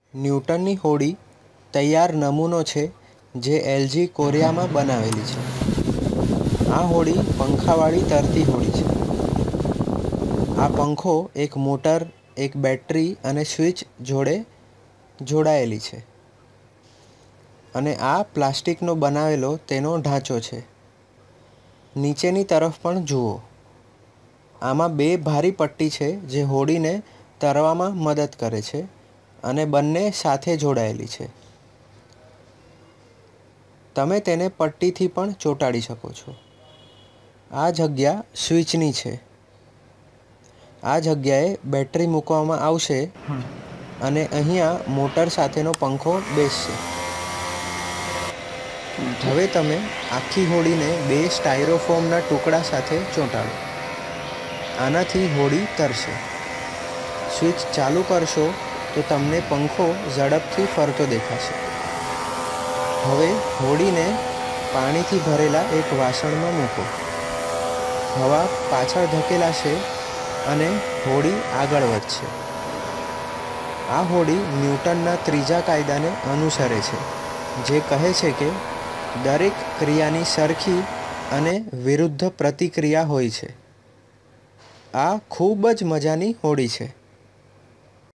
ન્યૂટનની હોડી તૈયાર નમૂનો છે જે એલજી કોરિયામાં બનાવેલી છે. આ હોડી પંખાવાળી તરતી હોડી છે. આ પંખો એક મોટર, એક બેટરી અને સ્વિચ જોડે જોડાયેલી છે. અને આ પ્લાસ્ટિકનો બનાવેલો તેનો ઢાંચો છે. નીચેની તરફ પણ જુઓ. આમાં બે ભારી પટ્ટી છે જે હોડીને તરવામાં મદદ કરે છે અને બંને સાથે જોડાયેલી છે. તમે તેને પટ્ટીથી પણ ચોંટાડી શકો છો. આ જગ્યા સ્વિચની છે. આ જગ્યાએ બેટરી મૂકવામાં આવશે અને અહીંયા મોટર સાથેનો પંખો બેસશે. હવે તમે આખી હોડીને બે સ્ટાયરોફોમના ટુકડા સાથે ચોંટાડો. આનાથી હોડી તરશે. સ્વિચ ચાલુ કરશો તો તમને પંખો ઝડપથી ફરતો દેખાશે. હવે હોડીને પાણીથી ભરેલા એક વાસણમાં મૂકો. હવા પાછળ ધકેલાશે અને હોડી આગળ વધશે. આ હોડી ન્યૂટનના ત્રીજા કાયદાને અનુસરે છે, જે કહે છે કે દરેક ક્રિયાની સરખી અને વિરુદ્ધ પ્રતિક્રિયા હોય છે. આ ખૂબ જ મજાની હોડી છે.